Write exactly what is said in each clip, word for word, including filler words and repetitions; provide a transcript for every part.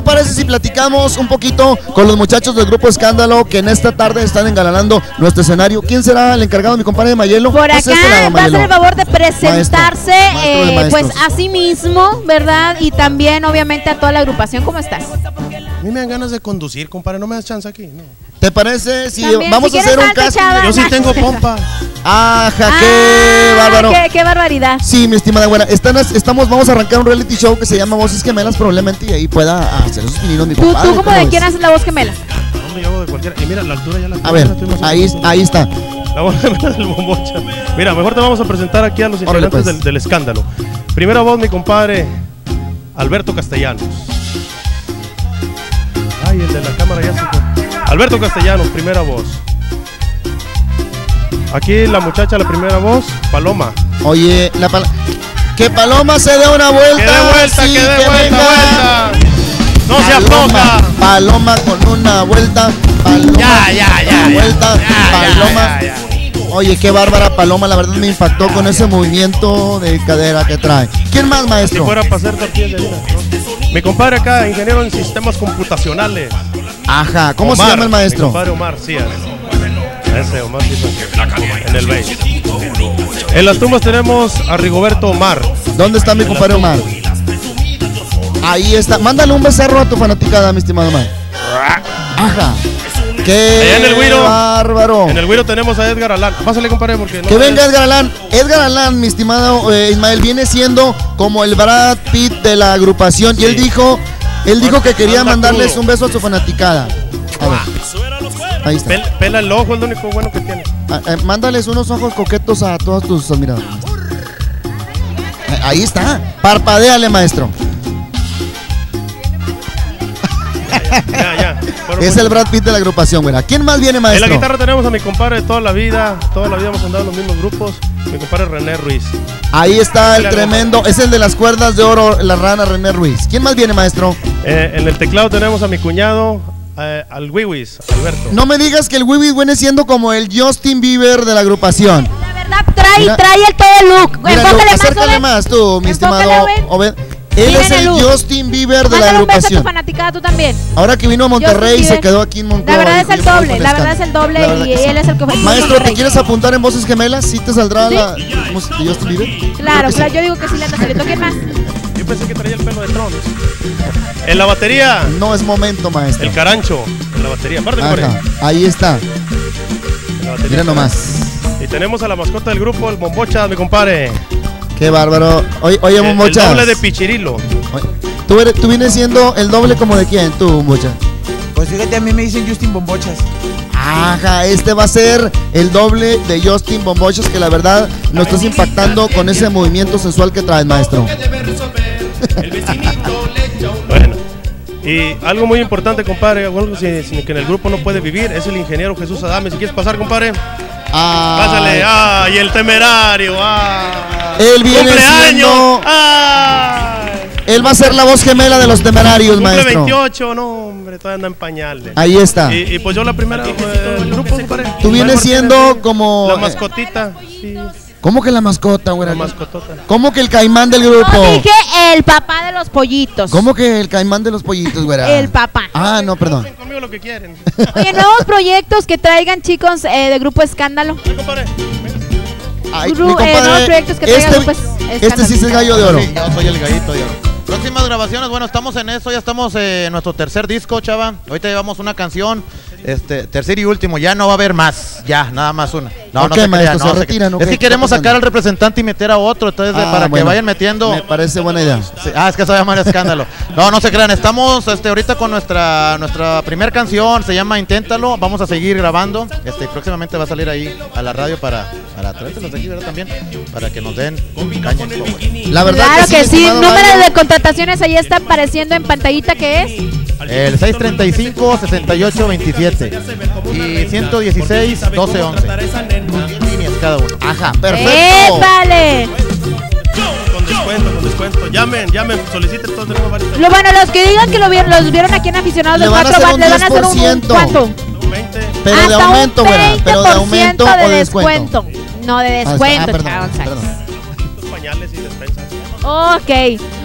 parece si platicamos un poquito con los muchachos del Grupo Escándalo que en esta tarde están engalanando nuestro escenario? ¿Quién será el encargado, mi compadre Mayelo? Por acá este lado, va a hacer el favor de presentarse, maestro, maestro eh, pues a sí mismo, ¿verdad? Y también obviamente a toda la agrupación. ¿Cómo estás? A mí me dan ganas de conducir, compadre, no me das chance aquí, no. ¿Te parece si también, vamos si a hacer un salte, casting? chava, Yo sí tengo pompa. Ajá, qué ah, bárbaro. Qué, qué barbaridad. Sí, mi estimada buena. Están, estamos, vamos a arrancar un reality show que se llama Voces Gemelas, probablemente, y ahí pueda hacer sus pininos, mi ¿Tú, compadre. ¿Tú como de quién haces la voz gemela? No, yo hago de cualquiera. Y mira, la altura ya la tengo. A ver, ahí, ahí está. La voz gemela del Bombocha. Mira, mejor te vamos a presentar aquí a los integrantes pues. del, del Escándalo. Primera voz, mi compadre Alberto Castellanos. Ay, el de la cámara ya se fue. Alberto Castellanos, primera voz. Aquí la muchacha, la primera voz, Paloma. Oye, la pal que Paloma se dé una vuelta. Que dé vuelta, sí, que dé vuelta, vuelta. No se afloja. Paloma con una vuelta. Paloma ya, ya, ya. Una vuelta. Ya, Paloma. Ya, ya, ya. Oye, qué bárbara Paloma, la verdad me impactó con ese movimiento de cadera que trae. ¿Quién más, maestro? Si fuera para hacer tortillas de harina, ¿no? Mi compadre acá, ingeniero en sistemas computacionales. Ajá, ¿cómo Omar, se llama el maestro? Mi compadre Omar, sí, ese Omar en el bass. En las tumbas tenemos a Rigoberto Omar. ¿Dónde está mi compadre Omar? Ahí está. Mándale un becerro a tu fanaticada, mi estimado Omar. Ajá. ¡Qué allá en el Güiro, bárbaro! En el Güiro tenemos a Edgar Alán. Pásale, compadre, porque no. Que venga Edgar Alán. Edgar Alán, mi estimado eh, Ismael, viene siendo como el Brad Pitt de la agrupación. Sí. Y él dijo, él dijo que quería mandarles un beso a su fanaticada. A ver. Ahí está. Pela, pela el ojo, es lo único bueno que tiene. Ah, eh, mándales unos ojos coquetos a todos tus admiradores. Ahí está. Parpadéale, maestro. Ya, ya. Bueno, es el Brad Pitt de la agrupación, güey. ¿Quién más viene, maestro? En la guitarra tenemos a mi compadre de toda la vida. Toda la vida hemos andado en los mismos grupos. Mi compadre René Ruiz. Ahí está el tremendo. Es el de las cuerdas de oro, la rana René Ruiz. ¿Quién más viene, maestro? Eh, en el teclado tenemos a mi cuñado, eh, al Wiwis, Alberto. No me digas que el Wiwis viene siendo como el Justin Bieber de la agrupación. La verdad, trae, mira, trae el todo look. Mira, enfócale más, acércale más tú, mi estimado Obed. Él es el Justin Bieber de la agrupación. Mándale un beso a tu fanaticada, tú también. Ahora que vino a Monterrey y se quedó aquí en Monterrey. La verdad es el doble, la verdad es el doble y él es el que fue. Maestro, ¿te quieres apuntar en Voces Gemelas? ¿Sí te saldrá la música de Justin Bieber? Claro, claro, yo digo que sí le anda saliendo. ¿Quién más? Yo pensé que traía el pelo de Tron. En la batería. No es momento, maestro. El carancho en la batería. Aparte, ahí está. Mira nomás. Y tenemos a la mascota del grupo, el Bombocha, mi compadre. Qué bárbaro. Oye, oye Bombocha. El doble de Pichirilo. ¿Tú, eres, ¿Tú vienes siendo el doble como de quién, tú, Bombocha? Pues fíjate, a mí me dicen Justin Bombochas. Ajá, este va a ser el doble de Justin Bombochas, que la verdad nos estás impactando con ese movimiento sensual que traes, maestro. Bueno, y algo muy importante, compadre, algo sin, sin que en el grupo no puede vivir, es el ingeniero Jesús Adame. Si quieres pasar, compadre. Ah, pásale. Ah, y el temerario. Ah, él viene siendo. Ah, él va a ser la voz gemela de los temerarios, cumple maestro. veintiocho, no, hombre, todavía anda en pañales. Ahí está. Y, y pues yo la primera, eh, el grupo, compadre. Tú vienes siendo como. La mascotita, sí. ¿Cómo que la mascota, güey? La mascotota. ¿Cómo que el caimán del grupo? No, dije el papá de los pollitos. ¿Cómo que el caimán de los pollitos, güey? El papá. Ah, no, perdón. Hacen conmigo lo que quieren. Oye, nuevos proyectos que traigan, chicos, eh, de Grupo Escándalo. Sí, compadre. Ay, Gru mi compadre, eh, nuevos proyectos que traigan este, Grupo Escándalo. Este sí es el gallo de oro. Sí, yo soy el gallito de oro. Próximas grabaciones, bueno, estamos en eso, ya estamos eh, en nuestro tercer disco, chava. Ahorita llevamos una canción, este, tercer y último, ya no va a haber más, ya, nada más una. No, ¿Por no qué, se maestro? crea, no, ¿Se retiran, se... o Es qué? que queremos ¿Qué sacar al representante y meter a otro, entonces Ah, para bueno, que vayan metiendo. Me parece buena idea. Sí, ah, es que se llama el escándalo. No, no se crean, estamos este, ahorita con nuestra nuestra primera canción, se llama Inténtalo, vamos a seguir grabando, este, próximamente va a salir ahí a la radio para, para traérselos de aquí, ¿verdad? También, para que nos den caña. La verdad claro que, que sí, sí, número Mario. de contrataciones ahí está apareciendo en pantallita, ¿qué es? El seis treinta y cinco, sesenta y ocho, veintisiete y ciento dieciséis, doce, once. diez líneas cada uno. Ajá, perfecto. ¡Épale! Con descuento, con descuento. Llamen, llamen, soliciten, todos tenemos varios. Lo bueno, los que digan que lo vieron, los vieron aquí en Aficionados Le del van a cuatro, hacer un le van a hacer un, diez por ciento. ¿cuánto? Un veinte. Pero de Hasta aumento, un güera. Pero de aumento de o de descuento. descuento. No, de Ah, descuento, perdón, Chava González. perdón. Pañales y despensas. Ok.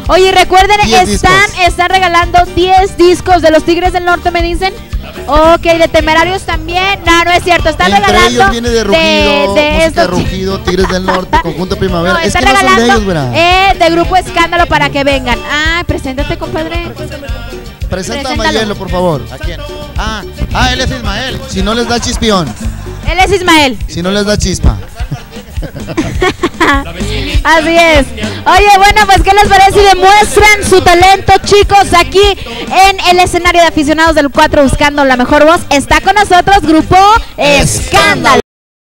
Oye, recuerden, están, están regalando diez discos de los Tigres del Norte, me dicen. Ok, de Temerarios también. No, no es cierto. Están Entre regalando. Ellos viene de Rugido, de, de música estos... Rugido, Tigres del Norte, Conjunto Primavera. No, es están que no regalando son de ellos, eh, de Grupo Escándalo para que vengan. Ah, preséntate, compadre. Presenta a Mayelo, por favor. ¿A quién? Ah, ah, él es Ismael. Si no les da chispión. Él es Ismael. Si no les da chispa. Así es. Oye, bueno, pues ¿qué les parece si demuestran su talento, chicos? Aquí en el escenario de aficionados del cuatro buscando la mejor voz. Está con nosotros Grupo Escándalo.